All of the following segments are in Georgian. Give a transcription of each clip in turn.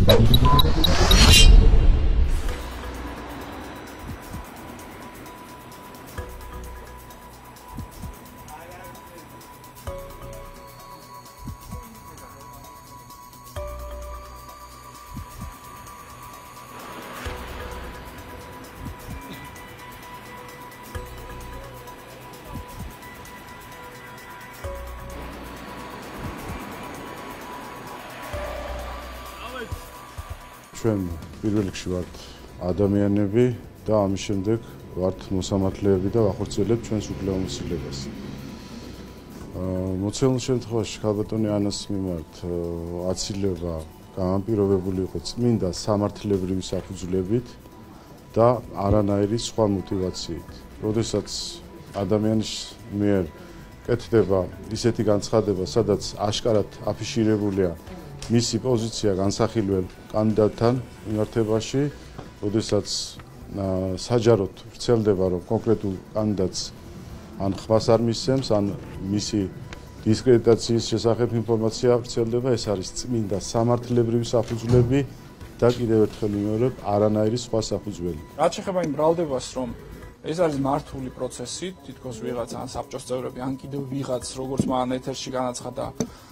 ჩვენ პირველ რიგში ვართ ადამიანები და ამის შემდეგ ვართ მოსამართლეები და ვახორციელებთ ჩვენს უფლებამოსილებას. მოცემულ შემთხვევაში ქალბატონი ანას მიმართ აცილება განპირობებული იყო წმინდა სამართლებრივი საფუძვლებით და არანაირი სხვა мотивაციით. როდესაც ადამიანის მიერ კეთდება ისეთი განცხადება, სადაც აშკარად აფიშირებულია მისი პოზიცია განსახილველ კანდიდატთან მიმართებაში, როდესაც საჯაროდ ვრცელდება, რომ კონკრეტულ კანდიდატს ან ხმას არ მისცემს, ან მისი დისკრედიტაციის შესახებ ინფორმაცია ვრცელდება, ეს არის წმინდა სამართლებრივი საფუძვლები და კიდევ ერთხელ ვიმეორებ, არანაირი სხვა საფუძველი. რაც შეეხება იმ ბრალდებას, რომ ეს არის მართული პროცესი, თითქოს ვიღაც ან საბჭოს წევრები, ან კიდევ ვიღაც, როგორც მან ეთერში განაცხადა,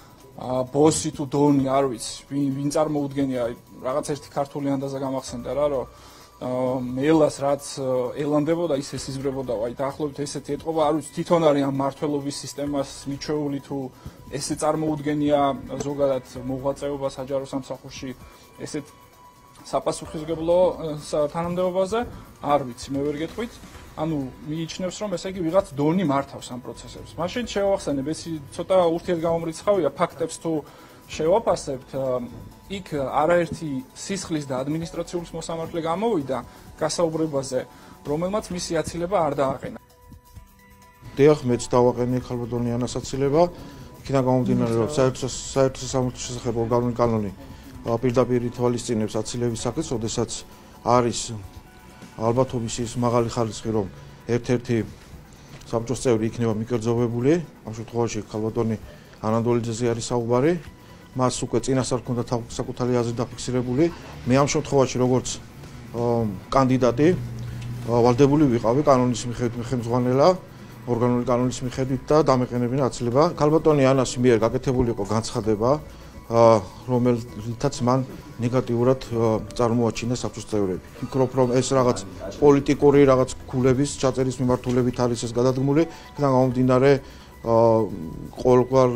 ბოსი თუ დონი არ ვიცი, ვინ წარმოუდგენია, რაღაც ერთი ქართული ანდაზა გამახსენდა რა, რომ მელას რაც ელანდებოდა, ის იზრდებოდა. აი დაახლოებით ესეთი ეთყობა, არ ვიცი, თვითონ არის ამ მართლობის სისტემას მიჩვეული თუ ესე წარმოუდგენია ზოგადად მოღვაწეობა საჯარო სამსახურში ესეთ საპასუხისმგებლო თანამდებობაზე, არ ვიცი, მე ვერ გეტყვით. ანუ მიიჩნევს, რომ ესე იგი ვიღაც დონი მართავს ამ პროცესებს. მაშინ შევახსენებ, ეს ცოტა ურთიერთგამომრიცხავია, ფაქტებს თუ შევაფასებთ, იქ არაერთი სისხლის და ადმინისტრაციული მოსამართლე გამოვიდა გასაუბრებაზე, რომელმაც მისი აცილება არ დააყენა. დიახ, მეც დავაყენე ქალბატონი ანას აცილება, იქიდან გამომდინარე, რომ საერთო სასამართლოს შესახებ ორგანული კანონი პირდაპირ ითვალისწინებს აცილების საკითხს, როდესაც არის ალბათობის ის მაღალი ხარისხი, რომ ერთ-ერთი საბჭოს წევრი იქნება მიკერძოვებული, ამ შემთხვევაში ქალბატონი ანანდოლიძეზე არის საუბარი, მას უკვე წინასწარ ჰქონდა საკუთარი აზრი დაფიქსირებული. მე ამ შემთხვევაში როგორც კანდიდატი ვალდებული ვიყავი კანონის მიხედვით ხელმძღვანელა, ორგანული კანონის მიხედვით და დამეყენებინა აცილება. ქალბატონი ანას მიერ გაკეთებული იყო განცხადება, რომელთაც მან ნეგატიურად წარმოაჩინა საბჭოს წევრები. ვფიქრობ, რომ ეს რაღაც პოლიტიკური რაღაც ქულების ჩაწერის მიმართულებით არის ეს გადადგმული, იქიდან გამომდინარე ყოველგვარ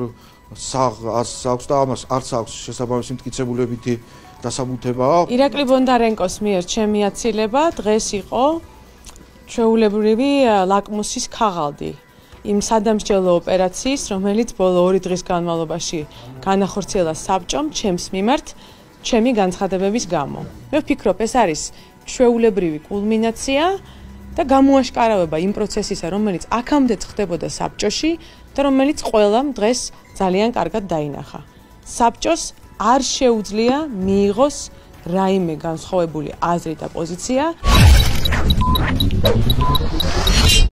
აქვს და ამას არც აქვს შესაბამისი მტკიცებულებითი დასაბუთება. ირაკლი ბონდარენკოს მიერ ჩემი აცილება დღეს იყო ჩვეულებრივი ლაკმუსის ქაღალდი იმ სადამსჯელო ოპერაციის, რომელიც ბოლო 2 დღის განმავლობაში განახორციელა საბჭომ ჩემს მიმართ ჩემი განცხადებების გამო. მე ვფიქრობ, ეს არის ჩვეულებრივი კულმინაცია და გამოაშკარავება იმ პროცესისა, რომელიც აქამდე ხდებოდა საბჭოში და რომელიც ყველამ დღეს ძალიან კარგად დაინახა. საბჭოს არ შეუძლია მიიღოს რაიმე განსხვავებული აზრი და პოზიცია.